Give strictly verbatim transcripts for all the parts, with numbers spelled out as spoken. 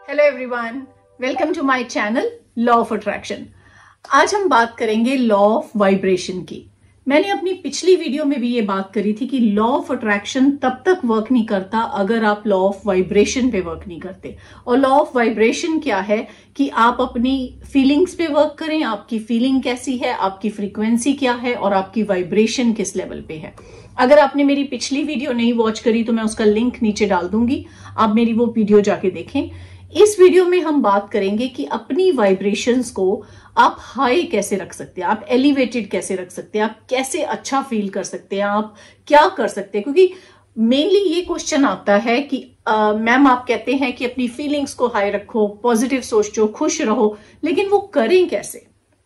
Hello everyone, welcome to my channel law of attraction. आज हम बात करेंगे लॉ ऑफ वाइब्रेशन की। मैंने अपनी पिछली वीडियो में भी ये बात करी थी कि लॉ ऑफ अट्रैक्शन तब तक वर्क नहीं करता अगर आप लॉ ऑफ वाइब्रेशन पे वर्क नहीं करते। और लॉ ऑफ वाइब्रेशन क्या है कि आप अपनी फीलिंग्स पे वर्क करें, आपकी फीलिंग कैसी है, आपकी फ्रीक्वेंसी क्या है और आपकी वाइब्रेशन किस लेवल पे है। अगर आपने मेरी पिछली वीडियो नहीं वॉच करी तो मैं उसका लिंक नीचे डाल दूंगी, आप मेरी वो वीडियो जाके देखें। इस वीडियो में हम बात करेंगे कि अपनी वाइब्रेशंस को आप हाई कैसे रख सकते हैं, आप एलिवेटेड कैसे रख सकते हैं, आप कैसे अच्छा फील कर सकते हैं, आप क्या कर सकते हैं। क्योंकि मेनली ये क्वेश्चन आता है कि मैम आप कहते हैं कि अपनी फीलिंग्स को हाई रखो, पॉजिटिव सोचो, खुश रहो, लेकिन वो करें कैसे।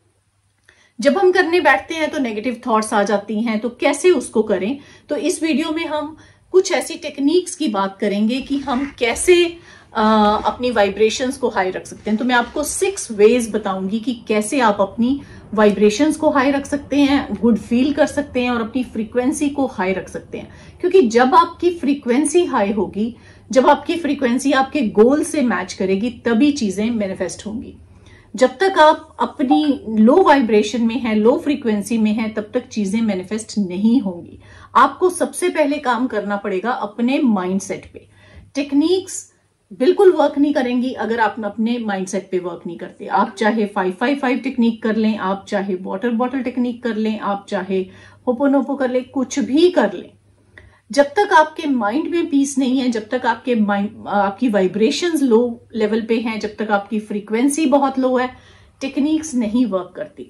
जब हम करने बैठते हैं तो नेगेटिव थॉट्स आ जाती हैं, तो कैसे उसको करें। तो इस वीडियो में हम कुछ ऐसी टेक्निक्स की बात करेंगे कि हम कैसे Uh, अपनी वाइब्रेशंस को हाई रख सकते हैं। तो मैं आपको सिक्स वेज बताऊंगी कि कैसे आप अपनी वाइब्रेशंस को हाई रख सकते हैं, गुड फील कर सकते हैं और अपनी फ्रीक्वेंसी को हाई रख सकते हैं। क्योंकि जब आपकी फ्रीक्वेंसी हाई होगी, जब आपकी फ्रीक्वेंसी आपके गोल से मैच करेगी, तभी चीजें मैनिफेस्ट होंगी। जब तक आप अपनी लो वाइब्रेशन में है, लो फ्रीक्वेंसी में है, तब तक चीजें मैनिफेस्ट नहीं होंगी। आपको सबसे पहले काम करना पड़ेगा अपने माइंडसेट पे। टेक्निक्स बिल्कुल वर्क नहीं करेंगी अगर आप अपने माइंडसेट पे वर्क नहीं करते। आप चाहे फाइव फाइव फाइव टेक्निक कर लें, आप चाहे वाटर बॉटल टेक्निक कर लें, आप चाहे होपोनोपो कर लें, कुछ भी कर लें, जब तक आपके माइंड में पीस नहीं है, जब तक आपके माइंड आपकी वाइब्रेशंस लो लेवल पे हैं, जब तक आपकी फ्रीक्वेंसी बहुत लो है, टेक्निक्स नहीं वर्क करती।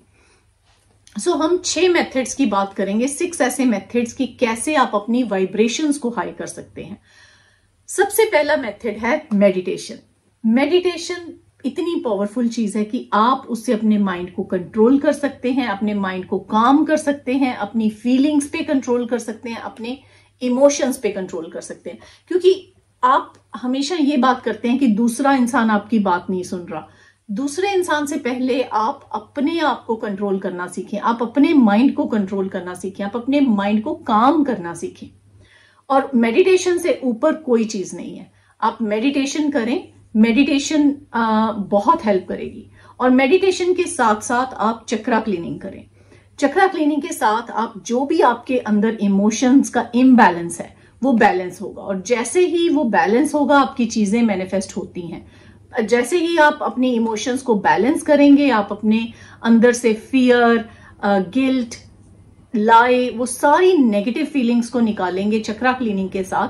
सो so, हम छह मेथड्स की बात करेंगे, सिक्स ऐसे मेथड्स की कैसे आप अपनी वाइब्रेशंस को हाई कर सकते हैं। सबसे पहला मेथड है मेडिटेशन। मेडिटेशन इतनी पावरफुल चीज है कि आप उससे अपने माइंड को कंट्रोल कर सकते हैं, अपने माइंड को काम कर सकते हैं, अपनी फीलिंग्स पे कंट्रोल कर सकते हैं, अपने इमोशंस पे कंट्रोल कर सकते हैं। क्योंकि आप हमेशा ये बात करते हैं कि दूसरा इंसान आपकी बात नहीं सुन रहा। दूसरे इंसान से पहले आप अपने आप को कंट्रोल करना सीखें, आप अपने माइंड को कंट्रोल करना सीखें, आप अपने माइंड को काम करना सीखें। और मेडिटेशन से ऊपर कोई चीज नहीं है। आप मेडिटेशन करें, मेडिटेशन बहुत हेल्प करेगी। और मेडिटेशन के साथ साथ आप चक्रा क्लीनिंग करें। चक्रा क्लीनिंग के साथ आप जो भी आपके अंदर इमोशंस का इम्बैलेंस है वो बैलेंस होगा। और जैसे ही वो बैलेंस होगा, आपकी चीजें मैनिफेस्ट होती हैं। जैसे ही आप अपने इमोशंस को बैलेंस करेंगे, आप अपने अंदर से फियर, गिल्ट, लाई, वो सारी नेगेटिव फीलिंग्स को निकालेंगे चक्रा क्लीनिंग के साथ,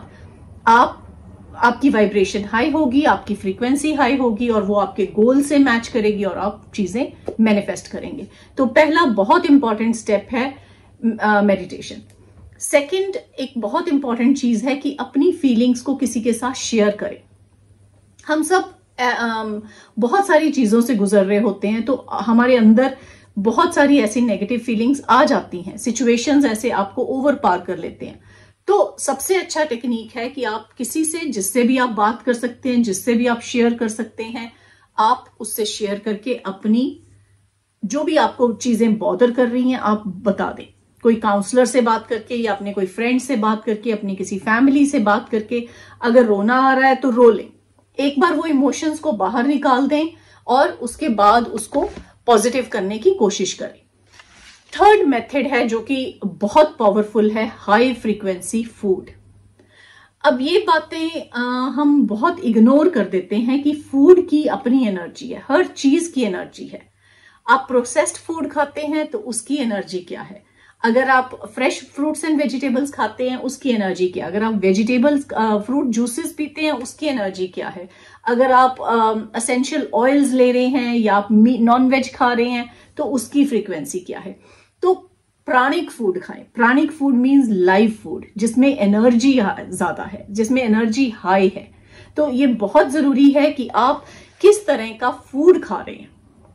आप आपकी वाइब्रेशन हाई होगी, आपकी फ्रीक्वेंसी हाई होगी और वो आपके गोल से मैच करेगी और आप चीजें मैनिफेस्ट करेंगे। तो पहला बहुत इंपॉर्टेंट स्टेप है मेडिटेशन। सेकंड, एक बहुत इंपॉर्टेंट चीज है कि अपनी फीलिंग्स को किसी के साथ शेयर करें। हम सब uh, बहुत सारी चीजों से गुजर रहे होते हैं, तो हमारे अंदर बहुत सारी ऐसी नेगेटिव फीलिंग्स आ जाती हैं, सिचुएशंस ऐसे आपको ओवर पार कर लेते हैं। तो सबसे अच्छा टेक्निक है कि आप किसी से, जिससे भी आप बात कर सकते हैं, जिससे भी आप शेयर कर सकते हैं, आप उससे शेयर करके अपनी जो भी आपको चीजें बॉदर कर रही हैं आप बता दें। कोई काउंसलर से बात करके या अपने कोई फ्रेंड से बात करके, अपनी किसी फैमिली से बात करके। अगर रोना आ रहा है तो रो लें, एक बार वो इमोशंस को बाहर निकाल दें और उसके बाद उसको पॉजिटिव करने की कोशिश करें। थर्ड मेथड है जो कि बहुत पावरफुल है, हाई फ्रीक्वेंसी फूड। अब ये बातें आ, हम बहुत इग्नोर कर देते हैं कि फूड की अपनी एनर्जी है, हर चीज की एनर्जी है। आप प्रोसेस्ड फूड खाते हैं तो उसकी एनर्जी क्या है, अगर आप फ्रेश फ्रूट्स एंड वेजिटेबल्स खाते हैं उसकी एनर्जी क्या, अगर आप वेजिटेबल्स फ्रूट जूसेस पीते हैं उसकी एनर्जी क्या है, अगर आप एसेंशियल uh, ऑयल्स ले रहे हैं या आप नॉन वेज खा रहे हैं तो उसकी फ्रीक्वेंसी क्या है। तो प्राणिक फूड खाएं। Pranic food means live food, जिसमें एनर्जी ज्यादा है, जिसमें एनर्जी हाई है। तो ये बहुत जरूरी है कि आप किस तरह का फूड खा रहे हैं।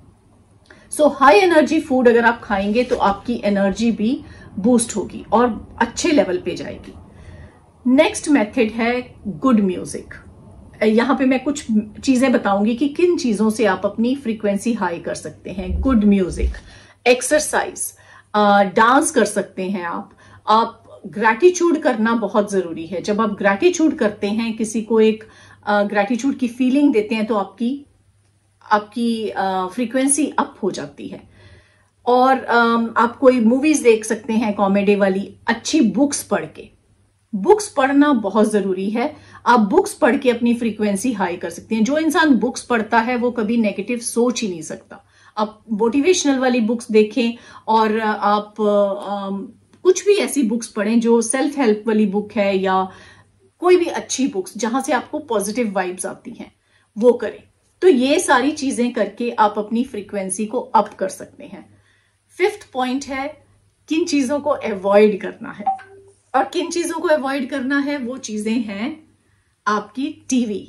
सो हाई एनर्जी फूड अगर आप खाएंगे तो आपकी एनर्जी भी बूस्ट होगी और अच्छे लेवल पे जाएगी। नेक्स्ट मेथड है गुड म्यूजिक। यहां पे मैं कुछ चीजें बताऊंगी कि किन चीजों से आप अपनी फ्रीक्वेंसी हाई कर सकते हैं। गुड म्यूजिक, एक्सरसाइज, डांस कर सकते हैं आप आप ग्रैटिट्यूड करना बहुत जरूरी है। जब आप ग्रैटिट्यूड करते हैं, किसी को एक ग्रैटिट्यूड की फीलिंग देते हैं तो आपकी आपकी फ्रीक्वेंसी अप हो जाती है। और uh, आप कोई मूवीज देख सकते हैं कॉमेडी वाली, अच्छी बुक्स पढ़ के। बुक्स पढ़ना बहुत जरूरी है। आप बुक्स पढ़ के अपनी फ्रीक्वेंसी हाई कर सकते हैं। जो इंसान बुक्स पढ़ता है वो कभी नेगेटिव सोच ही नहीं सकता। आप मोटिवेशनल वाली बुक्स देखें और आप आ, कुछ भी ऐसी बुक्स पढ़ें जो सेल्फ हेल्प वाली बुक है या कोई भी अच्छी बुक्स जहां से आपको पॉजिटिव वाइब्स आती हैं, वो करें। तो ये सारी चीजें करके आप अपनी फ्रीक्वेंसी को अप कर सकते हैं। फिफ्थ पॉइंट है किन चीजों को अवॉइड करना है। और किन चीजों को अवॉइड करना है वो चीजें हैं आपकी TV,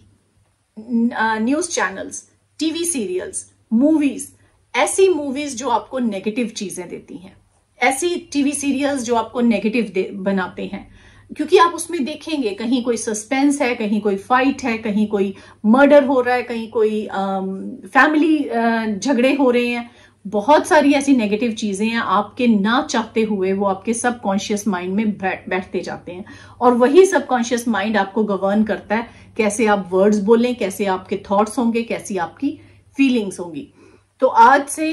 news channels, TV serials, movies. ऐसी मूवीज जो आपको नेगेटिव चीजें देती हैं, ऐसी टीवी सीरियल्स जो आपको नेगेटिव बनाते हैं, क्योंकि आप उसमें देखेंगे कहीं कोई सस्पेंस है, कहीं कोई फाइट है, कहीं कोई मर्डर हो रहा है, कहीं कोई फैमिली झगड़े हो रहे हैं। बहुत सारी ऐसी नेगेटिव चीजें हैं, आपके ना चाहते हुए वो आपके सबकॉन्शियस माइंड में बैठ बैठते जाते हैं और वही सबकॉन्शियस माइंड आपको गवर्न करता है कैसे आप वर्ड्स बोलें, कैसे आपके थॉट्स होंगे, कैसी आपकी फीलिंग्स होंगी। तो आज से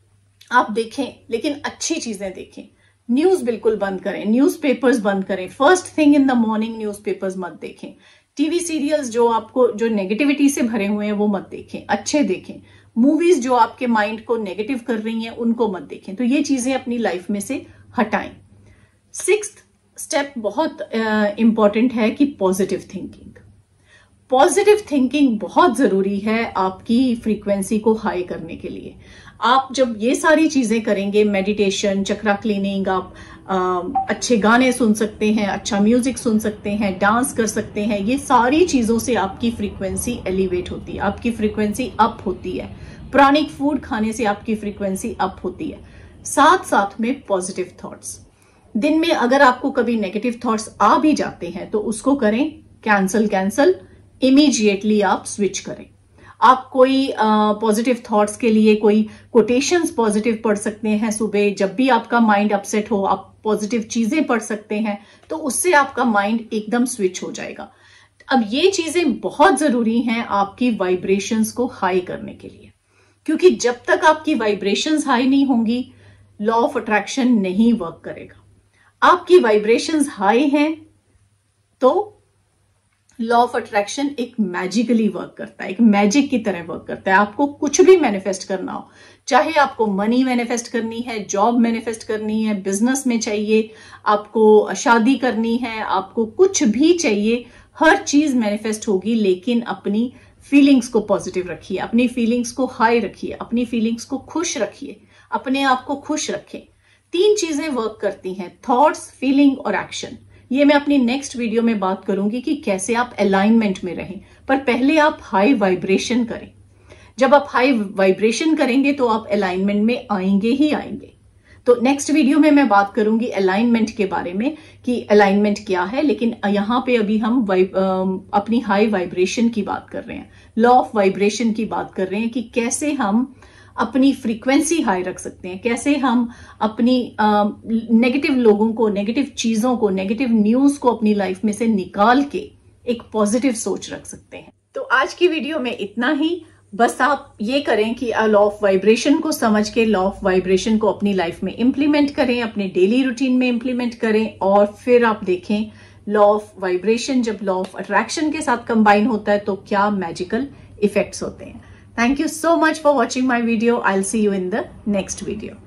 आप देखें, लेकिन अच्छी चीजें देखें। न्यूज बिल्कुल बंद करें, न्यूज़पेपर्स बंद करें। First thing in the morning newspapers मत देखें। टीवी सीरियल्स जो आपको जो नेगेटिविटी से भरे हुए हैं वो मत देखें, अच्छे देखें। मूवीज जो आपके माइंड को नेगेटिव कर रही हैं उनको मत देखें। तो ये चीजें अपनी लाइफ में से हटाएं। सिक्स्थ स्टेप बहुत इंपॉर्टेंट है कि पॉजिटिव थिंकिंग। पॉजिटिव थिंकिंग बहुत जरूरी है आपकी फ्रीक्वेंसी को हाई करने के लिए। आप जब ये सारी चीजें करेंगे, मेडिटेशन, चक्रा क्लीनिंग, आप आ, अच्छे गाने सुन सकते हैं, अच्छा म्यूजिक सुन सकते हैं, डांस कर सकते हैं, ये सारी चीजों से आपकी फ्रीक्वेंसी एलिवेट होती है, आपकी फ्रीक्वेंसी अप होती है। प्राणिक फूड खाने से आपकी फ्रीक्वेंसी अप होती है। साथ साथ में पॉजिटिव थॉट्स। दिन में अगर आपको कभी नेगेटिव थॉट्स आ भी जाते हैं तो उसको करें कैंसल कैंसल इमीडिएटली आप स्विच करें। आप कोई पॉजिटिव थॉट्स के लिए कोई कोटेशंस पॉजिटिव पढ़ सकते हैं। सुबह जब भी आपका माइंड अपसेट हो आप पॉजिटिव चीजें पढ़ सकते हैं, तो उससे आपका माइंड एकदम स्विच हो जाएगा। अब ये चीजें बहुत जरूरी हैं आपकी वाइब्रेशंस को हाई करने के लिए, क्योंकि जब तक आपकी वाइब्रेशंस हाई नहीं होंगी लॉ ऑफ अट्रैक्शन नहीं वर्क करेगा। आपकी वाइब्रेशंस हाई हैं तो लॉ ऑफ अट्रैक्शन एक मैजिकली वर्क करता है, एक मैजिक की तरह वर्क करता है। आपको कुछ भी मैनिफेस्ट करना हो, चाहे आपको मनी मैनिफेस्ट करनी है, जॉब मैनिफेस्ट करनी है, बिजनेस में चाहिए, आपको शादी करनी है, आपको कुछ भी चाहिए, हर चीज मैनिफेस्ट होगी। लेकिन अपनी फीलिंग्स को पॉजिटिव रखिए, अपनी फीलिंग्स को हाई रखिए, अपनी फीलिंग्स को खुश रखिए, अपने आप को खुश रखें। तीन चीजें वर्क करती हैं, थॉट्स, फीलिंग और एक्शन। ये मैं अपनी नेक्स्ट वीडियो में बात करूंगी कि कैसे आप अलाइनमेंट में रहें, पर पहले आप हाई वाइब्रेशन करें। जब आप हाई वाइब्रेशन करेंगे तो आप अलाइनमेंट में आएंगे ही आएंगे। तो नेक्स्ट वीडियो में मैं बात करूंगी अलाइनमेंट के बारे में कि अलाइनमेंट क्या है, लेकिन यहाँ पे अभी हम अपनी हाई वाइब्रेशन की बात कर रहे हैं, लॉ ऑफ वाइब्रेशन की बात कर रहे हैं कि कैसे हम अपनी फ्रीक्वेंसी हाई रख सकते हैं, कैसे हम अपनी नेगेटिव लोगों को, नेगेटिव चीजों को, नेगेटिव न्यूज को अपनी लाइफ में से निकाल के एक पॉजिटिव सोच रख सकते हैं। तो आज की वीडियो में इतना ही। बस आप ये करें कि लॉ ऑफ वाइब्रेशन को समझ के लॉ ऑफ वाइब्रेशन को अपनी लाइफ में इंप्लीमेंट करें, अपने डेली रूटीन में इंप्लीमेंट करें और फिर आप देखें लॉ ऑफ वाइब्रेशन जब लॉ ऑफ अट्रैक्शन के साथ कंबाइन होता है तो क्या मैजिकल इफेक्ट्स होते हैं। Thank you so much for watching my video. I'll see you in the next video.